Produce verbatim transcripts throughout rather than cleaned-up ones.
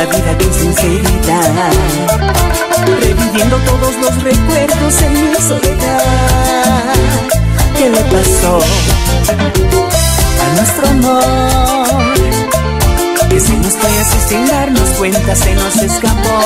la vida de sinceridad, reviviendo todos los recuerdos en mi soledad. ¿Qué le pasó a nuestro amor? Que se nos fue así sin darnos cuenta, se nos escapó.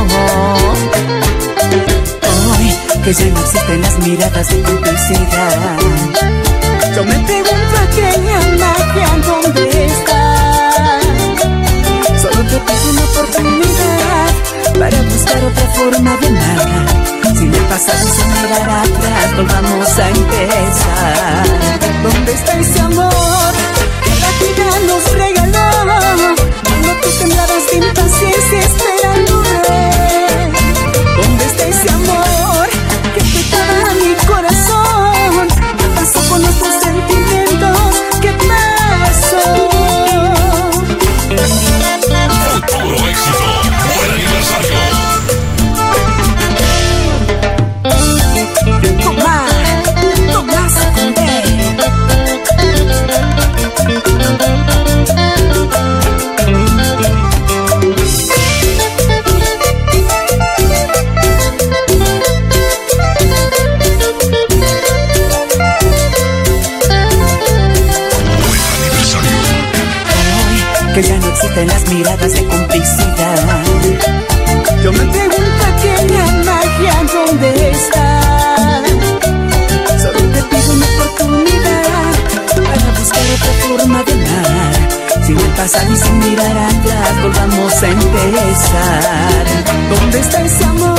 Hoy que ya no existen las miradas de complicidad, yo me pregunto aquella magia ¿dónde está? Solo te pido una oportunidad para buscar otra forma de amar. Sin el pasado y sin mirar atrás, volvamos a empezar. ¿Dónde está ese amor que la vida nos regaló? Cuando tú temblabas de impaciencia esperándome. ¿Dónde está ese amor que quitaba mi corazón? ¿Qué pasó con nuestros sentimientos? ¿Qué pasó? Futuro éxito, buen aniversario. Tomás, Tomás Condé. Que ya no existen las miradas de complicidad, yo me pregunto aquella magia ¿dónde está? Solo te pido una oportunidad para buscar otra forma de amar. Sin el pasado y sin mirar atrás, volvamos a empezar. ¿Dónde está ese amor